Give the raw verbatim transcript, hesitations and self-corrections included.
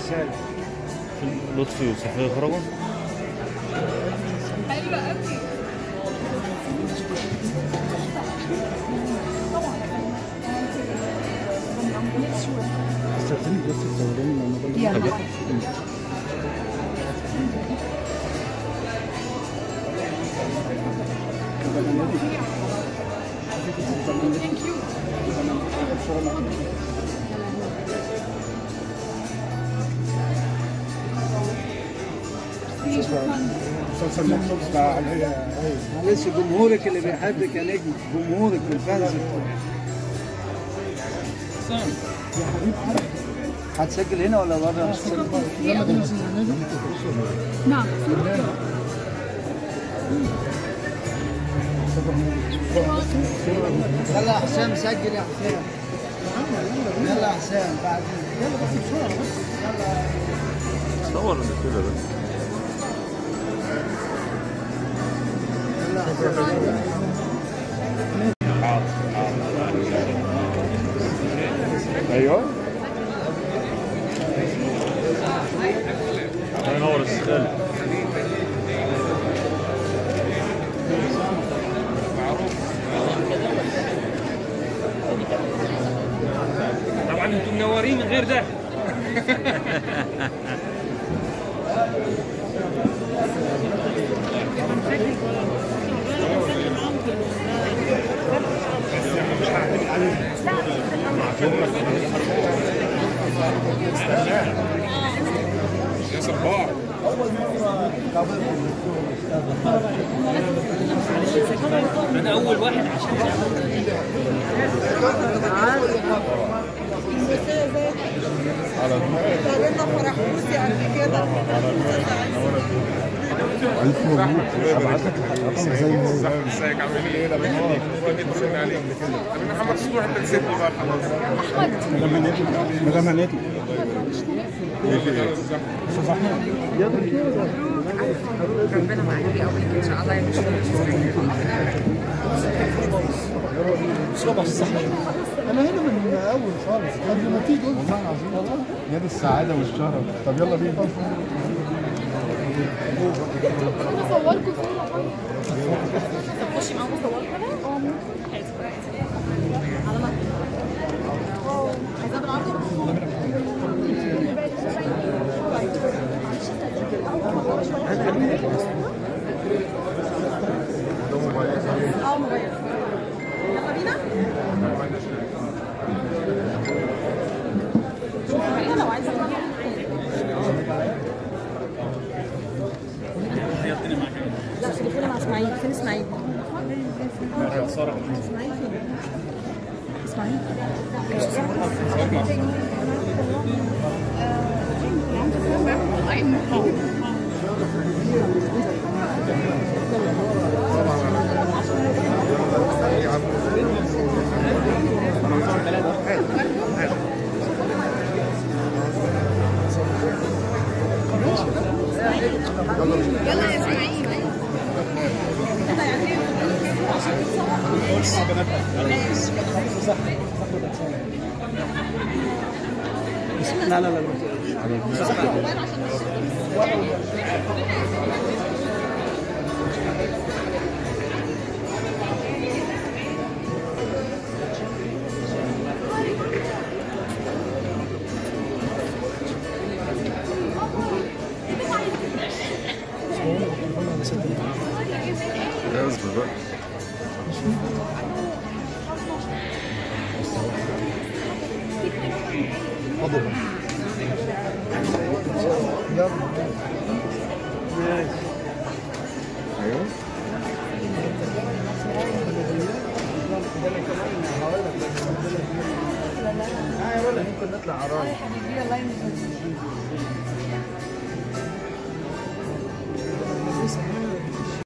رسالة. لطفي وصفية خرجوا؟ حلوة قوي. استاذنك بس تصوريني يلا. مسلسل مخصوص بتاع معلش جمهورك اللي بيحبك يا نجم، جمهورك والفانز يا حبيبي. هتسجل هنا ولا بره؟ نعم. يلا يا حسام سجل يا حسام. يلا يا حسام بعد يلا بس بسرعه بس يلا صور كده بس. ايوه الله ينور السخال. طبعا انتم منورين من غير ده. يا صباح انا اول واحد عشان على فرح بوسي قبل كده. ألف مبروك. ابعت لك ازيك عامل ايه؟ انا بخليك اتصلنا عليك انا محمد سطوح. انت كسبني بقى خلاص. احمد مدام هنيتي مدام هنيتي ايه في ايه؟ استاذ احمد يا دكتور ربنا معاك اول ان شاء الله يا صباح الصحة. أنا هنا من أول خالص قبل ما تيجي والله العظيم والله يد السعادة والشرف. طب يلا بينا. صوركم صورة طيب. طب خشي معاهم صوركم كده؟ اه على ما عايزاه بالعرض؟ اه موبايل. يلا بينا؟ شوفي لو عايزة لا شوفينا مع اسماعيل. فين اسماعيل؟ اسماعيل فين؟ اسماعيل يلا يا اسماعيل. لا لا لا اصبر بقى. حاضر. يلا ماشي. ايوه ممكن نطلع عرايس. يا حبيبي الله يمسك.